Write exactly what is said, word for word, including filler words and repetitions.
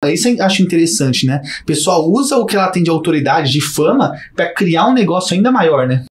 Isso eu acho interessante, né? O pessoal usa o que ela tem de autoridade, de fama, pra criar um negócio ainda maior, né?